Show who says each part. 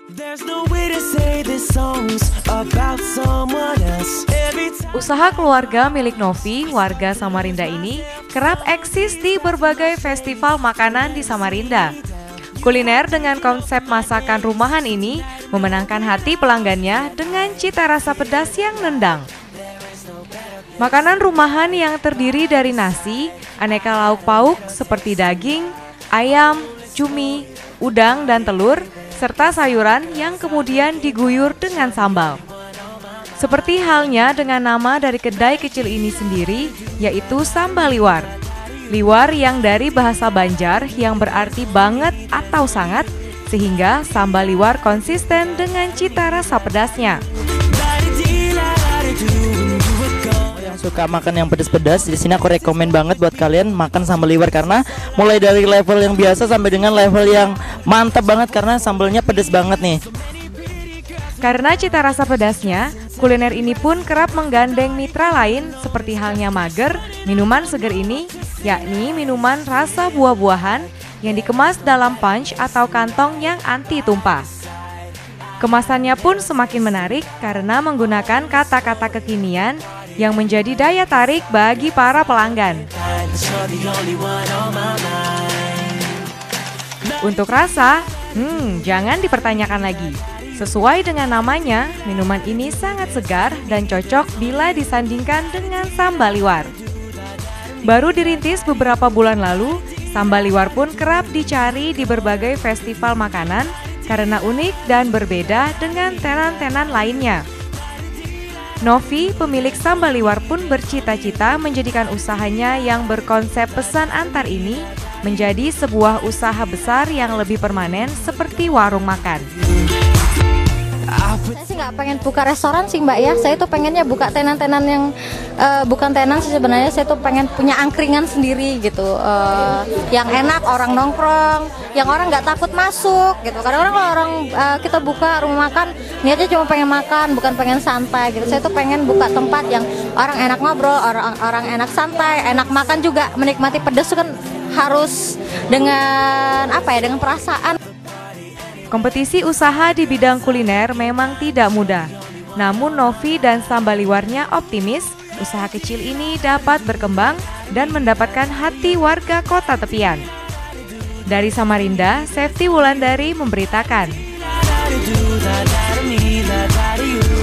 Speaker 1: Usaha keluarga milik Novi, warga Samarinda ini, kerap eksis di berbagai festival makanan di Samarinda. Kuliner dengan konsep masakan rumahan ini memenangkan hati pelanggannya dengan cita rasa pedas yang nendang. Makanan rumahan yang terdiri dari nasi, aneka lauk pauk seperti daging, ayam, cumi, udang, dan telur, serta sayuran yang kemudian diguyur dengan sambal. Seperti halnya dengan nama dari kedai kecil ini sendiri, yaitu Sambal Liwar. Liwar yang dari bahasa Banjar yang berarti banget atau sangat, sehingga sambal liwar konsisten dengan cita rasa pedasnya.
Speaker 2: Yang suka makan yang pedas-pedas, di sini aku rekomen banget buat kalian makan sambal liwar karena mulai dari level yang biasa sampai dengan level yang mantap banget karena sambalnya pedas banget nih.
Speaker 1: Karena cita rasa pedasnya, kuliner ini pun kerap menggandeng mitra lain seperti halnya Mager, minuman seger ini, yakni minuman rasa buah-buahan yang dikemas dalam punch atau kantong yang anti tumpah. Kemasannya pun semakin menarik karena menggunakan kata-kata kekinian yang menjadi daya tarik bagi para pelanggan. Untuk rasa, jangan dipertanyakan lagi. Sesuai dengan namanya, minuman ini sangat segar dan cocok bila disandingkan dengan sambal liwar. Baru dirintis beberapa bulan lalu, sambal liwar pun kerap dicari di berbagai festival makanan karena unik dan berbeda dengan tenan-tenan lainnya. Novi, pemilik sambal liwar pun bercita-cita menjadikan usahanya yang berkonsep pesan antar ini menjadi sebuah usaha besar yang lebih permanen seperti warung makan.
Speaker 3: Saya sih nggak pengen buka restoran sih Mbak ya, saya tuh pengennya buka tenan-tenan yang bukan tenan sih sebenarnya, saya tuh pengen punya angkringan sendiri gitu, yang enak orang nongkrong, yang orang nggak takut masuk gitu. Kadang-kadang kalau orang kita buka rumah makan niatnya cuma pengen makan, bukan pengen santai gitu. Saya tuh pengen buka tempat yang orang enak ngobrol, orang enak santai, enak makan juga, menikmati pedas kan harus dengan dengan perasaan.
Speaker 1: Kompetisi usaha di bidang kuliner memang tidak mudah. Namun Novi dan sambal liwarnya optimis usaha kecil ini dapat berkembang dan mendapatkan hati warga kota tepian. Dari Samarinda, Septi Wulandari memberitakan.